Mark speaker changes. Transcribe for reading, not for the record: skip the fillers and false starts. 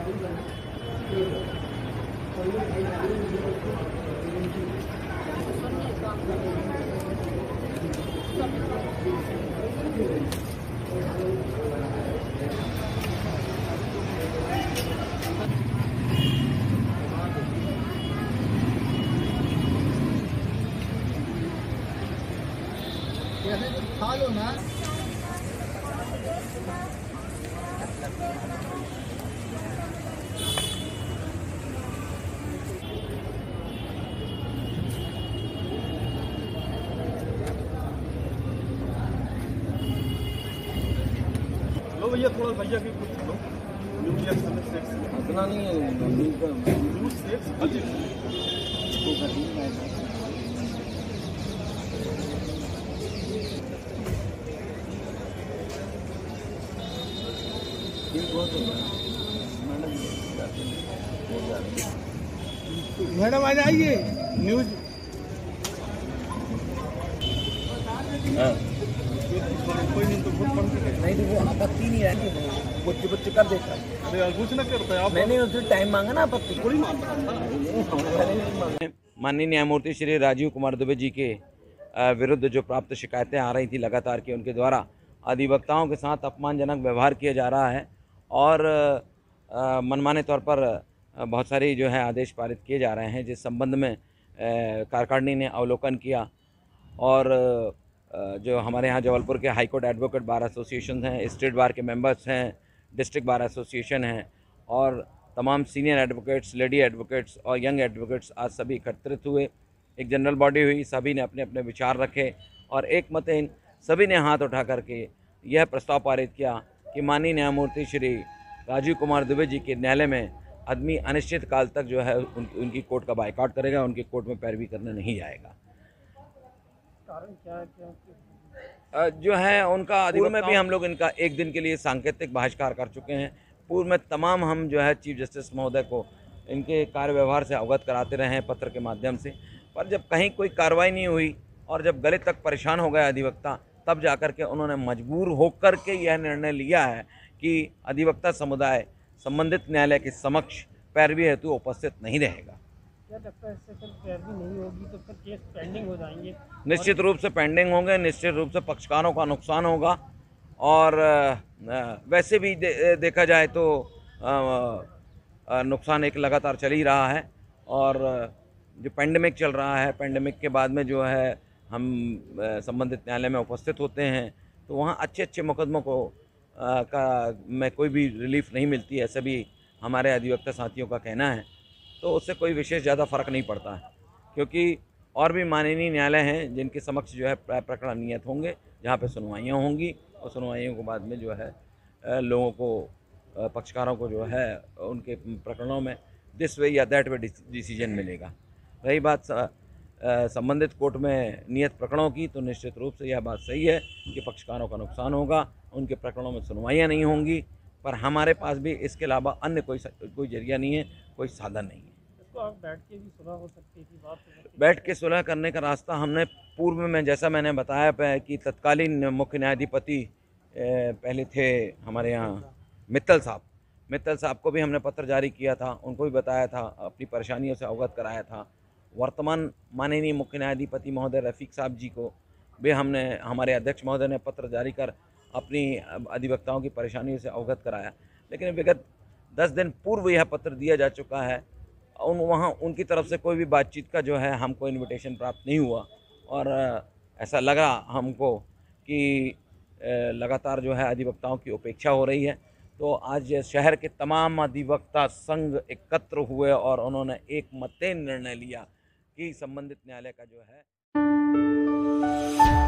Speaker 1: खा लो ना।
Speaker 2: लो भैया, थोड़ा भैया के कुछ लो।
Speaker 3: इतना नहीं है
Speaker 2: जूस
Speaker 1: मैडम आ जाइए। न्यूज
Speaker 2: कोई नहीं तो
Speaker 3: नहीं तो वो आपत्ति नहीं रहती, बच्चे बच्चे कर देता है।
Speaker 2: अरे कुछ ना करता है आप।
Speaker 3: मैंने उससे टाइम मांगा ना, आपत्ति
Speaker 2: थोड़ी मानता।
Speaker 4: माननीय न्यायमूर्ति श्री राजीव कुमार दुबे जी के विरुद्ध जो प्राप्त शिकायतें आ रही थी लगातार कि उनके द्वारा अधिवक्ताओं के साथ अपमानजनक व्यवहार किया जा रहा है और मनमाने तौर पर बहुत सारी जो है आदेश पारित किए जा रहे हैं, जिस संबंध में कार्यकारिणी ने अवलोकन किया और जो हमारे यहाँ जबलपुर के high court advocate bar association हैं, स्टेट बार के मेंबर्स हैं, डिस्ट्रिक्ट बार एसोसिएशन हैं और तमाम सीनियर एडवोकेट्स, लेडी एडवोकेट्स और यंग एडवोकेट्स आज सभी एकत्रित हुए। एक जनरल बॉडी हुई, सभी ने अपने अपने विचार रखे और एक मतेन सभी ने हाथ उठा करके यह प्रस्ताव पारित किया कि माननीय न्यायमूर्ति श्री राजीव कुमार दुबे जी के न्यायालय में आदमी अनिश्चित काल तक जो है उनकी कोर्ट का बायकॉट करेगा, उनकी कोर्ट में पैरवी करने नहीं जाएगा।
Speaker 1: कारण क्या
Speaker 4: जो है उनका पूर्व में भी हम लोग इनका एक दिन के लिए सांकेतिक बहिष्कार कर चुके हैं। पूर्व में तमाम हम जो है चीफ जस्टिस महोदय को इनके कार्य व्यवहार से अवगत कराते रहे हैं पत्र के माध्यम से, पर जब कहीं कोई कार्रवाई नहीं हुई और जब गले तक परेशान हो गए अधिवक्ता, तब जाकर के उन्होंने मजबूर होकर के यह निर्णय लिया है कि अधिवक्ता समुदाय संबंधित न्यायालय के समक्ष पैरवी हेतु उपस्थित नहीं रहेगा।
Speaker 1: क्या लगता है इससे फिर पैरवी नहीं होगी तो फिर केस पेंडिंग हो जाएंगे?
Speaker 4: निश्चित रूप से पेंडिंग होंगे, निश्चित रूप से पक्षकारों का नुकसान होगा और वैसे भी देखा जाए तो नुकसान एक लगातार चल ही रहा है और जो पेंडेमिक चल रहा है, पेंडेमिक के बाद में जो है हम संबंधित न्यायालय में उपस्थित होते हैं तो वहाँ अच्छे अच्छे मुकदमों को में कोई भी रिलीफ नहीं मिलती है, ऐसा भी हमारे अधिवक्ता साथियों का कहना है। तो उससे कोई विशेष ज़्यादा फ़र्क नहीं पड़ता है, क्योंकि और भी माननीय न्यायालय हैं जिनके समक्ष जो है प्रकरण नियत होंगे, जहाँ पे सुनवाइयाँ होंगी और सुनवाइयों के बाद में जो है लोगों को, पक्षकारों को जो है उनके प्रकरणों में दिस वे या दैट वे डिसीजन मिलेगा। रही बात संबंधित कोर्ट में नियत प्रकरणों की, तो निश्चित रूप से यह बात सही है कि पक्षकारों का नुकसान होगा, उनके प्रकरणों में सुनवाइयाँ नहीं होंगी, पर हमारे पास भी इसके अलावा अन्य कोई जरिया नहीं है, कोई साधन नहीं है।
Speaker 1: इसको आप बैठ के भी सुलह हो सकती थी, बात
Speaker 4: बैठ के सुलह करने का रास्ता हमने पूर्व में, जैसा मैंने बताया कि तत्कालीन मुख्य न्यायाधिपति पहले थे हमारे यहाँ मित्तल साहब को भी हमने पत्र जारी किया था, उनको भी बताया था, अपनी परेशानियों से अवगत कराया था। वर्तमान माननीय मुख्य न्यायाधिपति महोदय रफ़ीक साहब जी को भी हमने, हमारे अध्यक्ष महोदय ने पत्र जारी कर अपनी अधिवक्ताओं की परेशानियों से अवगत कराया, लेकिन विगत 10 दिन पूर्व यह पत्र दिया जा चुका है। वहाँ उनकी तरफ से कोई भी बातचीत का जो है हमको इनविटेशन प्राप्त नहीं हुआ और ऐसा लगा हमको कि लगातार जो है अधिवक्ताओं की उपेक्षा हो रही है। तो आज शहर के तमाम अधिवक्ता संघ एकत्र हुए और उन्होंने एक मतेन निर्णय लिया कि संबंधित न्यायालय का जो है